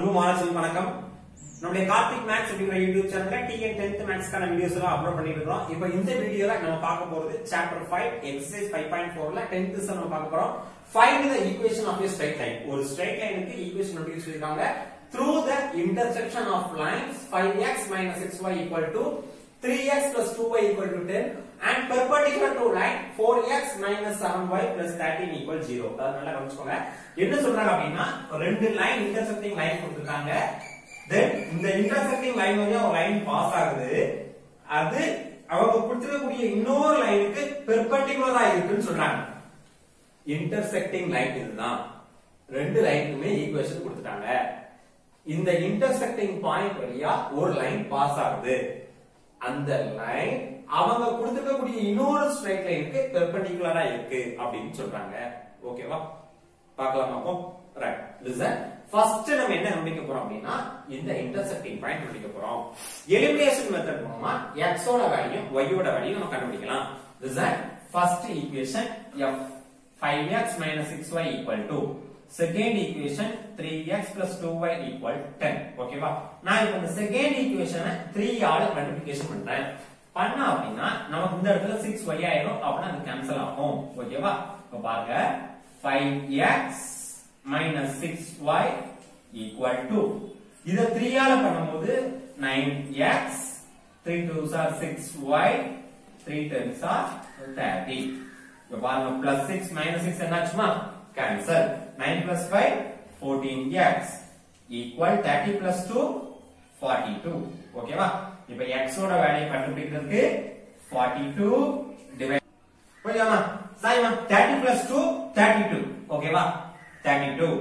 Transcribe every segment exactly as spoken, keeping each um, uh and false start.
Hello மாணவர்களே வணக்கம். நம்மளுடைய கார்த்திக் மேத்ஸ் அப்படிங்கற யூடியூப் சேனல்ல டி என் tenth மேத்ஸ் கான வீடியோஸ் எல்லாம் அப்லோட் பண்ணிட்டு இருக்கோம். இப்போ இந்த வீடியோல நம்ம பார்க்க போறது chapter five exercise five point four ல tenth சம் நம்ம பார்க்க போறோம். Find the equation of a straight line. ஒரு straight lineக்கு ஈக்குவேஷன் எப்படி சொல்லிருக்காங்க? Through the intersection of lines five x minus six y equal to three x plus two y equal to ten and perpendicular to line four x minus seven y plus thirteen equal zero. அத நல்லா கவனிச்சுக்கோங்க. என்ன சொல்றாங்க அப்படினா ரெண்டு line intersecting line கொடுத்திருக்காங்க. தென் இந்த intersecting line வழியா ஒரு லைன் பாஸ் ஆகுது. அது அவங்க கொடுத்திருக்கக்கூடிய இன்னொரு லைனுக்கு பெர்பெண்டிகுலரா இருக்குன்னு சொல்றாங்க. இன்டர்செக்டிங் லைன் இதுதான். ரெண்டு லைனுக்குமே ஈக்குவேஷன் கொடுத்துட்டாங்க. இந்த இன்டர்செக்டிங் பாயிண்ட் வழியா ஒரு லைன் பாஸ் ஆகுது. அந்த லைன் அவங்க கொடுத்திருக்கக்கூடிய இன்னொரு ஸ்ட்ரைட் லைனுக்கு பெர்பெண்டிகுலரா இருக்கு அப்படின்னு சொல்றாங்க. ஓகேவா? பார்க்கலாம் அப்போ. ரைட். லிசன். ஃபர்ஸ்ட் நம்ம என்ன கண்டுபிடிக்க போறோம் அப்படினா இந்த இன்டர்செக்டிங் பாயிண்ட் கண்டுபிடிக்க போறோம். எலிமினேஷன் மெத்தட் மூலமா x ஓட வேல்யூ y ஓட வேல்யூ நம்ம கண்டுபிடிக்கலாம். Listen. First equation f five x minus six y equal to second equation three x plus two y equal ten. ஓகேவா? நான் இப்போ இந்த செகண்ட் ஈக்குவேஷனை three ஆல மல்டிப்ளிகேஷன் பண்றேன். பண்ணா அப்படினா நமக்கு இந்த இடத்துல six y ஆயிடும். அப்பனா அது கேன்சல் ஆகும். ஓகேவா? இப்ப பாருங்க five x minus six y equal to இத three ஆல பண்ணும்போது nine x three twos are six y three tens are thirty. இப்ப பாருங்க plus six minus six என்னாச்சுமா cancel. nine plus five fourteen x equal thirty plus two forty-two. ஓகேவா? இப்ப x ஓட value கண்டுபிடிக்கிறதுக்கு forty-two டிவைட் புரியுமா? Saima thirty plus two thirty-two. ஓகேவா? thirty-two.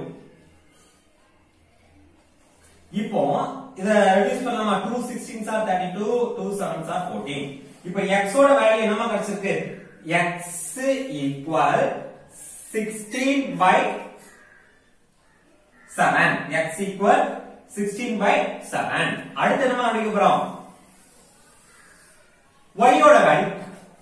இப்போ இத ரெடியூஸ் பண்ணலாமா? two sixteens are thirty-two, two sevens are fourteen. இப்போ x ஓட வேல்யூ என்னமா கிடைச்சிருக்கு? x equal sixteen by seven. x equal sixteen by seven. அடுத்து என்ன கண்டுபிடிக்க போறோம்? y ஓட வேல்யூ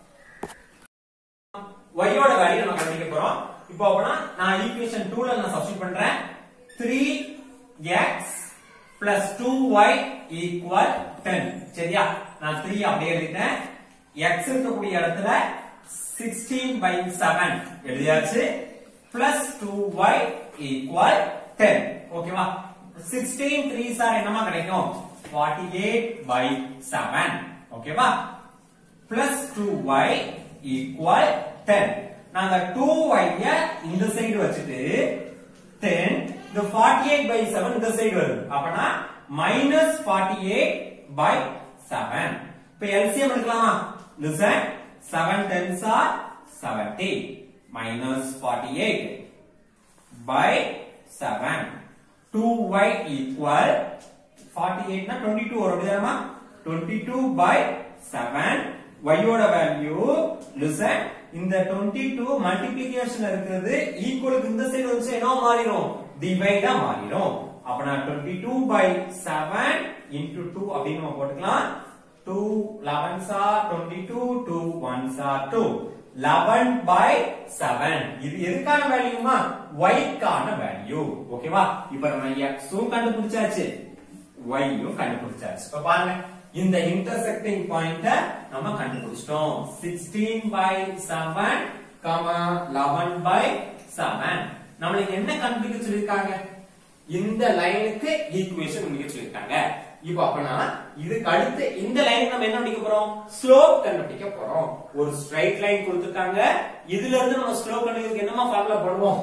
y ஓட வேல்யூ நம்ம கண்டுபிடிக்க போறோம். இப்போ அப்பனா நான் ஈக்குவேஷன் two ல நான் சப்ஸ்டிட்யூட் பண்றேன். three x plus two y equal ten. சரியா? நான் three அப்படியே எழுதிட்டேன். x இருக்கக்கூடிய இடத்துல sixteen by seven எழுதியாச்சு. plus two y equal ten. ஓகேவா? sixteen threes are என்னமா கிடைக்கும்? forty-eight by seven. ஓகேவா? plus two y equal ten. நாங்க two y ய இந்த சைடு வச்சிட்டு ten இந்த forty-eight by seven இந்த சைடு வருது. அப்பனா minus forty-eight by seven. இப்ப எல்சிஎம் எடுக்கலாமா? listen. seven tens are seventy minus forty-eight by seven. two y equal forty-eight na twenty-two வரும் அப்படிதானமா? twenty-two by seven. y ஓட வேல்யூ listen. இந்த twenty-two மல்டிப்ளிகேஷன் இருக்குது ஈக்குவலுக்கு இந்த சைடு வந்து என்ன மாறிரும்? டிவைடா மாறிரும். அப்பனா twenty-two by seven into two அப்படினு நம்ம போட்டுக்கலாம். two elevens are twenty-two, two ones are two. eleven by seven. இது எதுக்கான வேல்யூமா? y கான வேல்யூ. ஓகேவா? இப்போ நம்ம x உம் கண்டுபிடிச்சாச்சு, y உம் கண்டுபிடிச்சாச்சு. இப்ப பாருங்க இந்த இன்டர்செக்டிங் பாயிண்ட நம்ம கண்டுபிடிச்சிட்டோம். sixteen by seven, eleven by seven. நம்மளுக்கு என்ன கண்டுபிடிக்க சொல்லிருக்காங்க? இந்த லைனுக்கு ஈக்குவேஷன் கண்டுபிடிக்க சொல்லிருக்காங்க. இப்போ அப்பனா இதுக்கு அடுத்து இந்த லைனுக்கு நம்ம என்ன கண்டுபிடிக்க போறோம்? ஸ்லோப் கண்டுபிடிக்க போறோம். ஒரு ஸ்ட்ரைட் லைன் கொடுத்திருக்காங்க. இதுல இருந்து நம்ம ஸ்லோப் கண்டுபிடிக்க என்னமா ஃபார்முலா போடுவோம்?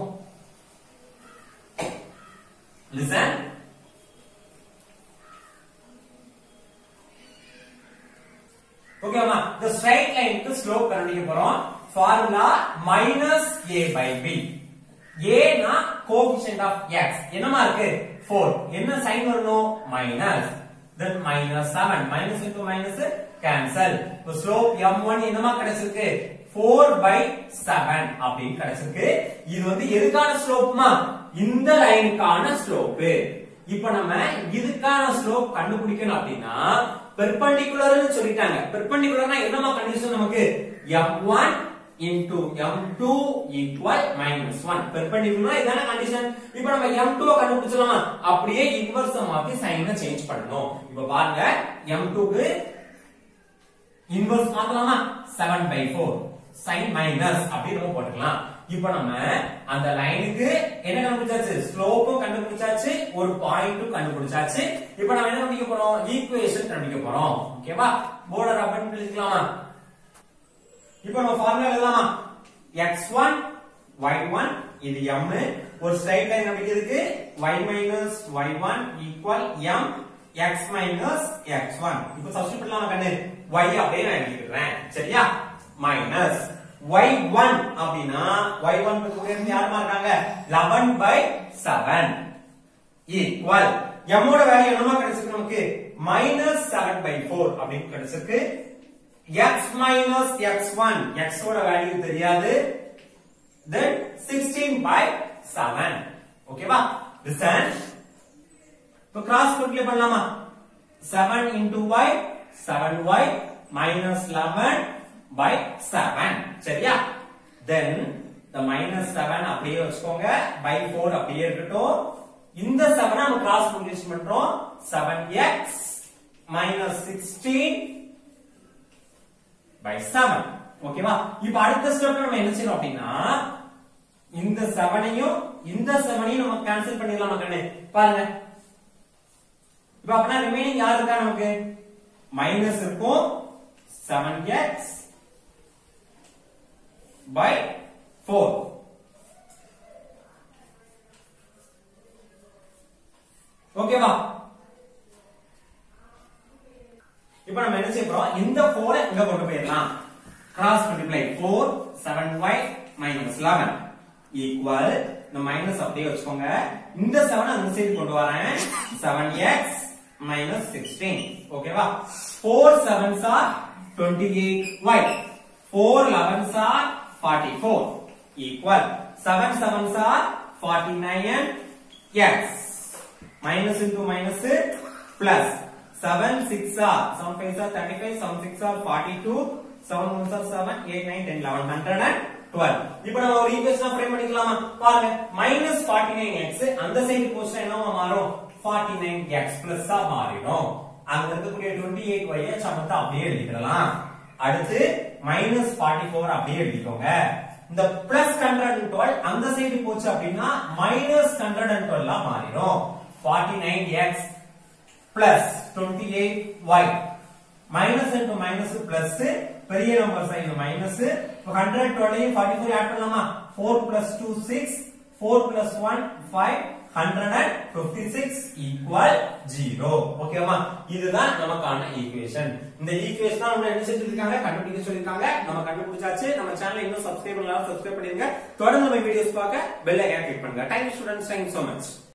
லிசன். ஓகேமா? the straight line க்கு ஸ்லோப் கண்டுபிடிக்க போறோம். Formula minus a by b. a னா கோஎஃபிஷியன்ட் ஆஃப் x. என்னமா இருக்கு? four. என்ன சைன் வரணும்? minus. then minus seven. minus into minus cancel. இப்போ ஸ்லோப் m one என்னமா கிடைச்சிருக்கு? four by seven அப்படினு கிடைச்சிருக்கு. இது வந்து எதுக்கான ஸ்லோப்மா? இந்த லைனுக்கான ஸ்லோப். இப்போ நம்ம இதுக்கான ஸ்லோப் கண்டுபிடிக்கணும் அப்படினா பெர்பெண்டிகுலர்னு சொல்லிட்டாங்க. பெர்பெண்டிகுலர்னா என்னமா கண்டிஷன் நமக்கு? f one into m two equal minus one. Perpendicular இதான கண்டிஷன். இப்போ நம்ம m two கண்டுபிடிச்சலாமா? அப்படியே இன்வெர்ஸ் மாத்தி சைனை சேஞ்ச் பண்ணனும். இப்போ பாருங்க m two க்கு இன்வெர்ஸ் மாத்தலாமா? seven by four sin minus அப்படி நம்ம போட்டுக்கலாம். இப்போ நம்ம அந்த லைனுக்கு என்ன கண்டுபிடிச்சாச்சு? ஸ்லோப்பும் கண்டுபிடிச்சாச்சு, ஒரு பாயிண்ட்டும் கண்டுபிடிச்சாச்சு. இப்போ நாம என்ன கண்டுபிடிக்க போறோம்? ஈக்குவேஷன் கண்டுபிடிக்க போறோம். ஓகேவா? போர்டர் அப்பன் எழுதிக்கலாமா? இப்போ நம்ம ஃபார்முலா எழுதலாமா? x one y one இது m, ஒரு ஸ்ட்ரைட் லைன் கண்டுபிடிக்கிறதுக்கு y minus y one equal m x minus x one. இப்போ சப்ஸ்டிட்யூட் பண்ணலாமா கண்ணு? y அப்படியே நான் எழுதிக்கிறேன். சரியா? minus y one அப்படினா y one க்கு உயரம் யாருமா இருக்காங்க? eleven by seven equal m ஓட வேல்யூ என்னமா கிடைச்சிருக்கு நமக்கு? minus seven by four அப்படினு கிடைச்சிருக்கு. x minus x one x ஓட வேல்யூ தெரியாது. then sixteen by seven. ஓகேவா? listen. இப்போ கிராஸ் மல்டிப்ளை பண்ணலாமா? seven into y seven y minus eleven by seven. சரியா? then the minus seven அப்படியே வச்சுக்கோங்க, by four அப்படியே இருக்கட்டும். இந்த seven நாம கிராஸ் மல்டிப்ளை பண்றோம். seven x minus sixteen by seven. ஓகேவா? இப்போ அடுத்த ஸ்டெப்ல நம்ம என்ன செய்யணும் அப்படினா இந்த seven ஐயும் இந்த seven ஐயும் நம்ம கேன்சல் பண்ணிடலாம் கண்ணே. பாருங்க. இப்போ அப்பனா ரிமைனிங் யார் இருக்கா நமக்கு? மைனஸ் இருக்கும் seven x by four. ஓகேவா? இப்போ நம்ம என்ன செய்ய போறோம்? இந்த four இங்க கொண்டு போயிடலாம். Cross multiply four seven y minus eleven equal இந்த மைனஸ் அப்படியே வச்சுக்கோங்க. இந்த seven அந்த சைடு கொண்டு வரேன். seven x minus sixteen. ஓகேவா? four sevens are twenty-eight y. four elevens are forty-four equal seven sevens are forty-nine x. Minus into minus plus seven six are seven five are thirty-five, seven six are forty-two, seven ones are seven, eight nine ten eleven one hundred twelve. இப்போ நம்ம ஒரு equation frame பண்ணிக்கலாமா? பாருங்க minus forty-nine x அந்த side போச்சா என்னவா மாறும்? forty-nine x plus ஆ மாறிடும். அங்க இருக்கக்கூடிய twenty-eight y ஐ சமத்தை அப்படியே எழுதிடலாம். அடுத்து minus forty-four அப்படியே எழுதிக்கோங்க. இந்த plus one hundred twelve அந்த சைடு போச்சு அப்படினா minus one hundred twelve ஆ மாறிடும். forty-nine x plus twenty-eight y minus into minus plus பெரிய number side minus one hundred twelve ஐயும் forty-four ஆட் பண்ணலாமா? four plus two six, four plus one five, one hundred fifty-six equal zero. ஓகேவா? இதுதான் நமக்கான equation. இந்த equation தான் நம்ம என்ன செஞ்சிருக்காங்க? கண்டுபிடிக்க சொல்லிருக்காங்க. நம்ம கண்டுபிடிச்சாச்சு. நம்ம சேனலை இன்னும் சப்ஸ்கிரைப் பண்ணலாம், சப்ஸ்கிரைப் பண்ணிருங்க. தொடர்ந்து நம்ம வீடியோஸ் பார்க்க பெல் ஐகானை கிளிக் பண்ணுங்க. Thank you students, thank you so much.